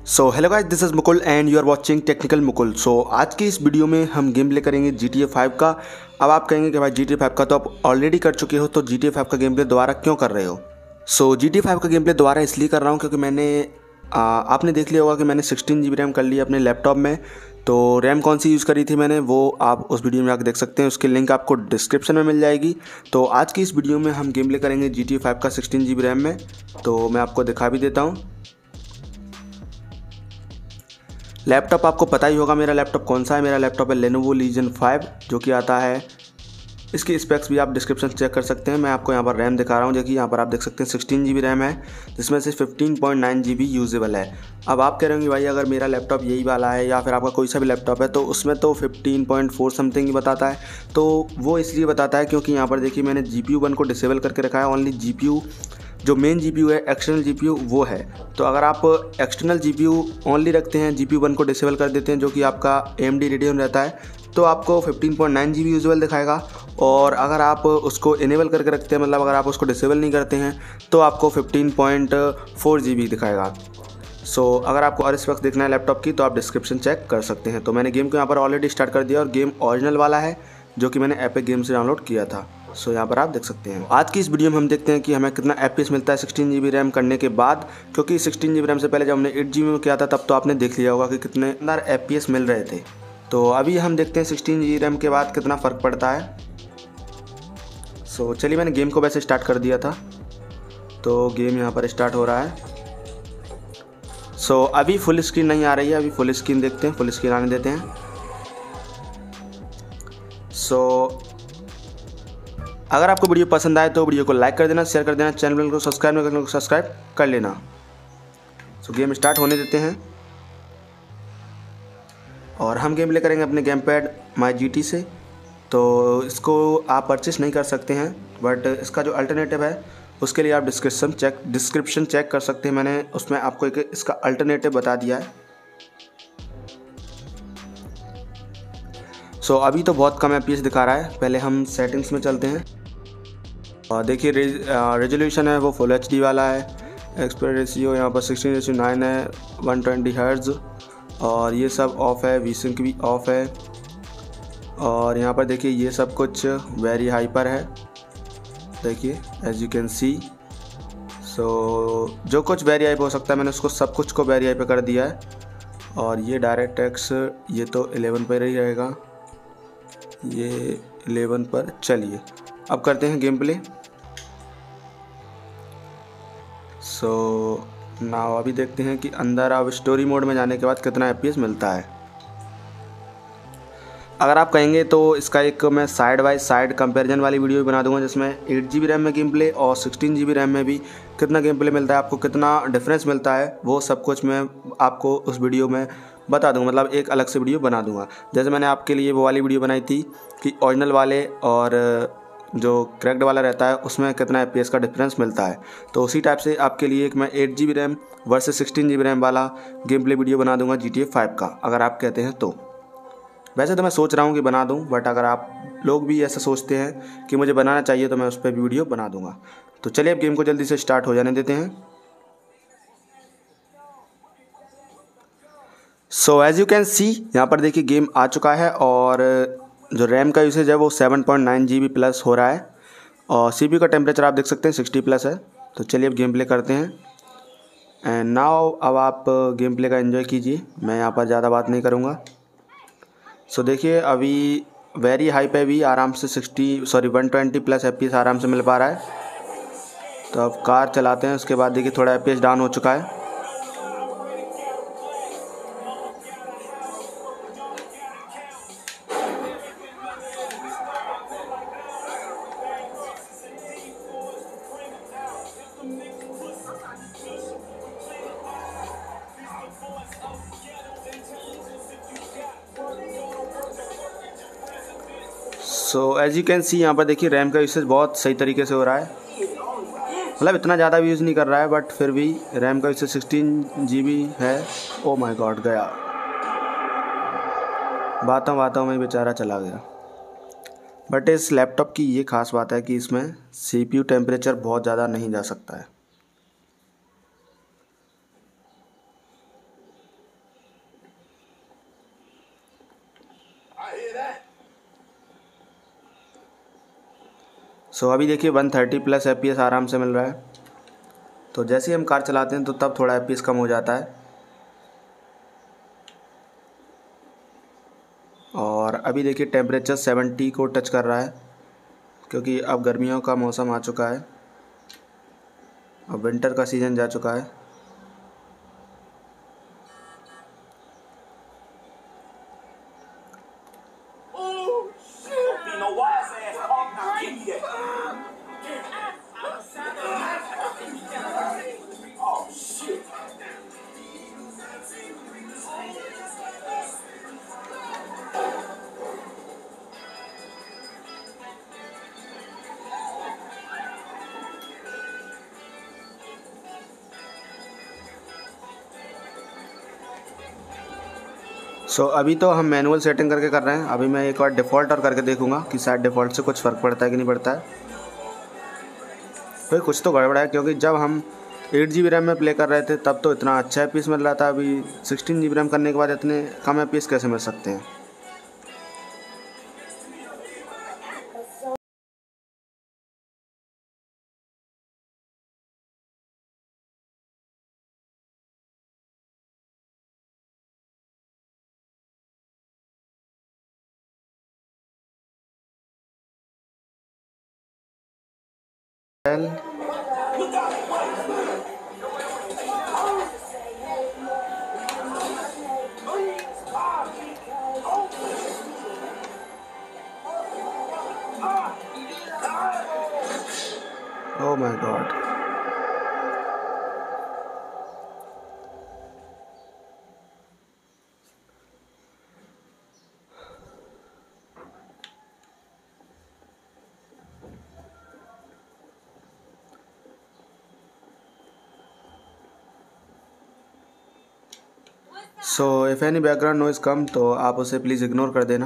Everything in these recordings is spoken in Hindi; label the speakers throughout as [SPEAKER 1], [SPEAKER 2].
[SPEAKER 1] So hello guys, this is Mukul and you are watching technical Mukul. So आज की इस वीडियो में हम गेम प्ले करेंगे GTA 5 का। अब आप कहेंगे कि भाई GTA 5 का तो आप ऑलरेडी कर चुके हो, तो GTA 5 का गेम प्ले दोबारा क्यों कर रहे हो। सो GTA 5 का गेम प्ले दोबारा इसलिए कर रहा हूँ क्योंकि आपने देख लिया होगा कि मैंने 16 GB रैम कर ली अपने लैपटॉप में। तो रैम कौन सी यूज़ करी थी मैंने, वो आप उस वीडियो में आकर देख सकते हैं, उसकी लिंक आपको डिस्क्रिप्शन में मिल जाएगी। तो आज की इस वीडियो में हम गेम प्ले करेंगे GTA 5 का 16 GB रैम में। तो मैं आपको दिखा भी देता हूँ। लैपटॉप आपको पता ही होगा मेरा लैपटॉप कौन सा है। मेरा लैपटॉप है Lenovo Legion 5 जो कि आता है। इसकी स्पेक्स भी आप डिस्क्रिप्शन चेक कर सकते हैं। मैं आपको यहाँ पर रैम दिखा रहा हूँ। देखिए यहाँ पर आप देख सकते हैं 16 GB रैम है, जिसमें से 15.9 GB यूजेबल है। अब आप कह रहे होंगे भाई अगर मेरा लैपटॉप यही वाला है या फिर आपका कोई सा भी लैपटॉप है तो उसमें तो 15.4 समथिंग ही बताता है। तो वो इसलिए बताता है क्योंकि यहाँ पर देखिए मैंने GPU 1 को डिसेबल करके रखा है। ओनली GPU जो मेन GPU है, एक्सटर्नल GPU वो है। तो अगर आप एक्सटर्नल GPU ओनली रखते हैं, GPU 1 को डिसेबल कर देते हैं जो कि आपका AMD Radeon रहता है, तो आपको 15.9 GB यूजुअल दिखाएगा। और अगर आप उसको इनेबल करके रखते हैं, मतलब अगर आप उसको डिसेबल नहीं करते हैं, तो आपको 15.4 GB दिखाएगा। सो अगर आपको और स्पेक्स देखना है लैपटॉप की तो आप डिस्क्रिप्शन चेक कर सकते हैं। तो मैंने गेम को यहाँ पर ऑलरेडी स्टार्ट कर दिया और गेम ओरिजिनल वाला है जो कि मैंने एपिक गेम से डाउनलोड किया था। सो यहाँ पर आप देख सकते हैं। आज की इस वीडियो में हम देखते हैं कि हमें कितना FPS मिलता है 16 GB रैम करने के बाद, क्योंकि 16 GB रैम से पहले जब हमने 8 GB में किया था तब तो आपने देख लिया होगा कि कितने अंदर FPS मिल रहे थे। तो अभी हम देखते हैं 16 GB रैम के बाद कितना फ़र्क पड़ता है। सो चलिए, मैंने गेम को वैसे स्टार्ट कर दिया था, तो गेम यहाँ पर स्टार्ट हो रहा है। सो अभी फुल स्क्रीन नहीं आ रही है, अभी फुल स्क्रीन देखते हैं, फुल स्क्रीन आने देते हैं। सो अगर आपको वीडियो पसंद आए तो वीडियो को लाइक कर देना, शेयर कर देना, चैनल को सब्सक्राइब नहीं करने को सब्सक्राइब कर लेना। सो गेम स्टार्ट होने देते हैं और हम गेम प्ले करेंगे अपने गेम पैड माई GT से। तो इसको आप परचेस नहीं कर सकते हैं, बट इसका जो अल्टरनेटिव है उसके लिए आप डिस्क्रिप्शन चेक कर सकते हैं। मैंने उसमें आपको एक इसका अल्टरनेटिव बता दिया है। सो अभी तो बहुत कम FPS दिखा रहा है। पहले हम सेटिंग्स में चलते हैं और देखिए रेजोल्यूशन है वो फुल HD वाला है। एक्सपेक्ट रेशियो यहाँ पर 16:9 है, 120 हर्ट्ज, और ये सब ऑफ है। वीसिंक भी ऑफ है। और यहाँ पर देखिए ये सब कुछ वेरी हाइपर है, देखिए as you can see. So जो कुछ वेरी हाई पे हो सकता है मैंने उसको सब कुछ को वेरी हाई पे कर दिया है। और ये डायरेक्ट एक्स ये तो 11 पर ही रहेगा, ये 11 पर। चलिए अब करते हैं गेम प्ले। सो नाउ अभी देखते हैं कि अंदर अब स्टोरी मोड में जाने के बाद कितना FPS मिलता है। अगर आप कहेंगे तो इसका एक मैं साइड बाय साइड कंपैरिजन वाली वीडियो भी बना दूंगा, जिसमें 8 GB रैम में गेम प्ले और 16 GB रैम में भी कितना गेम प्ले मिलता है, आपको कितना डिफरेंस मिलता है, वो सब कुछ मैं आपको उस वीडियो में बता दूंगा। मतलब एक अलग से वीडियो बना दूंगा। जैसे मैंने आपके लिए वो वाली वीडियो बनाई थी कि ओरिजिनल वाले और जो क्रैक्ड वाला रहता है उसमें कितना FPS का डिफरेंस मिलता है, तो उसी टाइप से आपके लिए एक मैं 8 GB RAM versus 16 GB RAM वाला गेम प्ले वीडियो बना दूंगा GTA 5 का, अगर आप कहते हैं तो। वैसे तो मैं सोच रहा हूँ कि बना दूँ, बट अगर आप लोग भी ऐसा सोचते हैं कि मुझे बनाना चाहिए तो मैं उस पर भी वीडियो बना दूंगा। तो चलिए अब गेम को जल्दी से स्टार्ट हो जाने देते हैं। So as you can see यहाँ पर देखिए गेम आ चुका है और जो रैम का यूसेज है वो 7.9 GB प्लस हो रहा है और CPU का टेम्परेचर आप देख सकते हैं 60 प्लस है। तो चलिए अब गेम प्ले करते हैं। एंड नाउ अब आप गेम प्ले का एंजॉय कीजिए, मैं यहाँ पर ज़्यादा बात नहीं करूँगा। सो देखिए अभी वेरी हाई पे भी आराम से 120 प्लस FPS आराम से मिल पा रहा है। तो अब कार चलाते हैं, उसके बाद देखिए थोड़ा FPS डाउन हो चुका है। So as you can see यहाँ पर देखिए रैम का यूसेज बहुत सही तरीके से हो रहा है। मतलब इतना ज़्यादा भी यूज़ नहीं कर रहा है, बट फिर भी रैम का यूसेज 16 GB है। ओ माय गॉड, गया बातों में बेचारा चला गया। बट इस लैपटॉप की ये ख़ास बात है कि इसमें CPU टेम्परेचर बहुत ज़्यादा नहीं जा सकता है। सो अभी देखिए 130 प्लस FPS आराम से मिल रहा है। तो जैसे ही हम कार चलाते हैं तो तब थोड़ा FPS कम हो जाता है। और अभी देखिए टेम्परेचर 70 को टच कर रहा है, क्योंकि अब गर्मियों का मौसम आ चुका है, अब विंटर का सीज़न जा चुका है। सो अभी तो हम मैनुअल सेटिंग करके कर रहे हैं। अभी मैं एक बार डिफ़ॉल्ट और करके देखूंगा कि शायद डिफ़ॉल्ट से कुछ फ़र्क पड़ता है कि नहीं पड़ता है। फिर कुछ तो गड़बड़ है, क्योंकि जब हम 8 GB रैम में प्ले कर रहे थे तब तो इतना अच्छा FPS मिल रहा था। अभी 16 GB रैम करने के बाद इतने कम FPS कैसे मिल सकते हैं। Oh my God. So if any background noise come तो आप उसे प्लीज़ इग्नोर कर देना।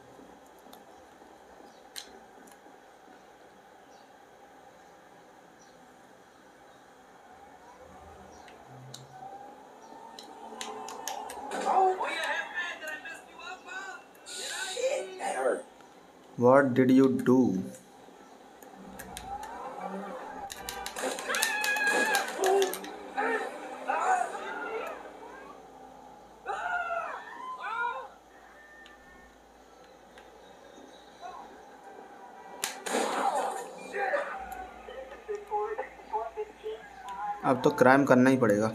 [SPEAKER 1] What did you do? अब तो क्राइम करना ही पड़ेगा।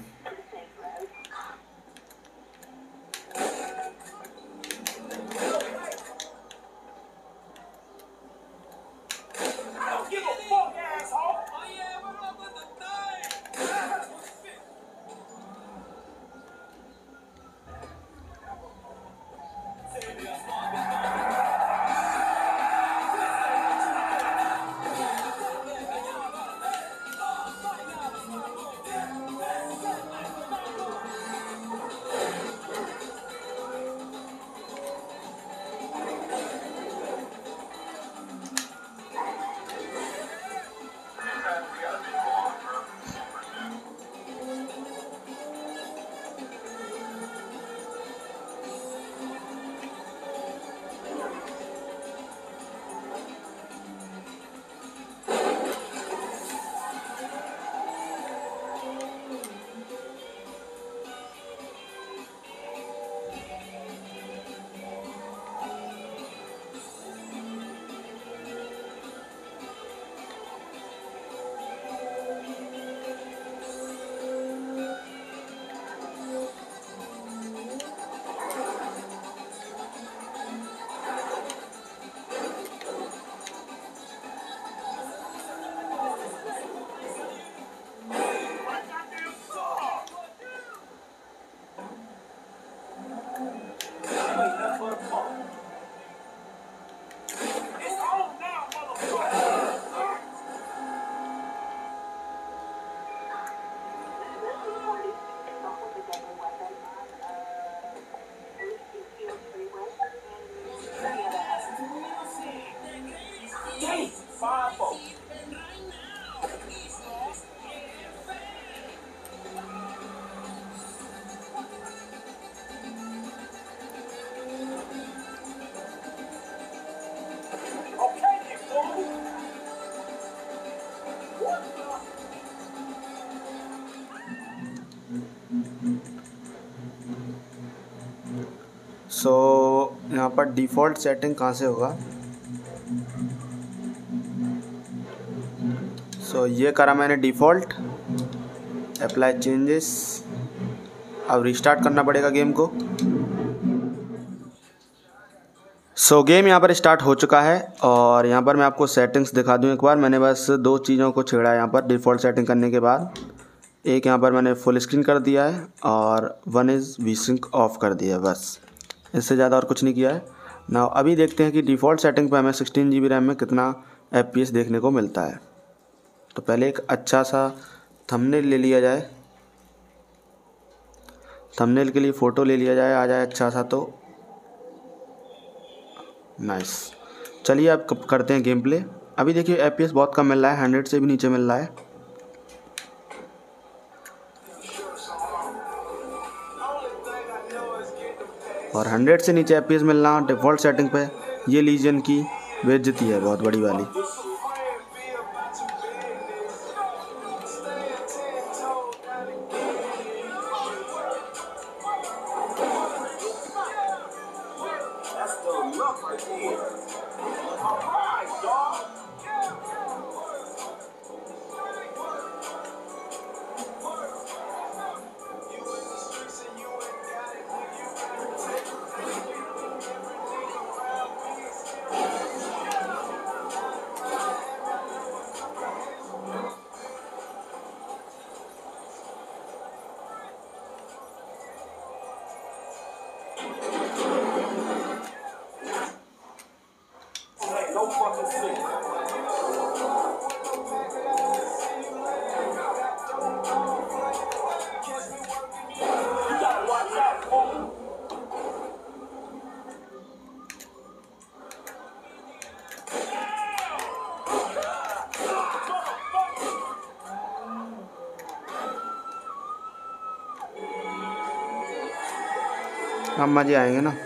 [SPEAKER 1] सो यहाँ पर डिफ़ॉल्ट सेटिंग कहाँ से होगा। सो ये करा मैंने डिफ़ॉल्ट, अप्लाई चेंजेस। अब रिस्टार्ट करना पड़ेगा गेम को। सो गेम यहाँ पर स्टार्ट हो चुका है और यहाँ पर मैं आपको सेटिंग्स दिखा दूँ एक बार। मैंने बस दो चीज़ों को छेड़ा है यहाँ पर डिफ़ॉल्ट सेटिंग करने के बाद। एक यहाँ पर मैंने फुल स्क्रीन कर दिया है और one is V sync off कर दिया है, बस इससे ज़्यादा और कुछ नहीं किया है ना। अभी देखते हैं कि डिफ़ॉल्ट सेटिंग पर हमें 16 GB रैम में कितना FPS देखने को मिलता है। तो पहले एक अच्छा सा थंबनेल ले लिया जाए, थंबनेल के लिए फ़ोटो ले लिया जाए, आ जाए अच्छा सा तो नाइस। चलिए अब करते हैं गेम प्ले। अभी देखिए FPS बहुत कम मिल रहा है, 100 से भी नीचे मिल रहा है। और 100 से नीचे FPS मिलना डिफ़ॉल्ट सेटिंग पे ये लीजन की बेइज्जती है बहुत बड़ी वाली। अब मज़े आएंगे ना।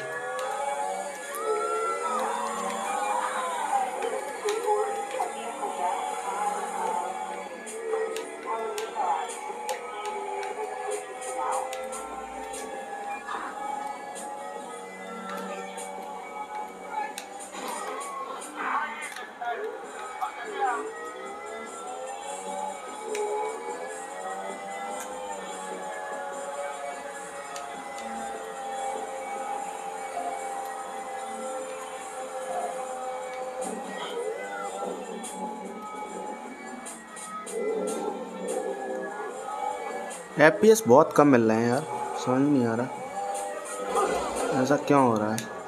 [SPEAKER 1] FPS बहुत कम मिल रहे हैं यार, समझ नहीं आ रहा ऐसा क्यों हो रहा है।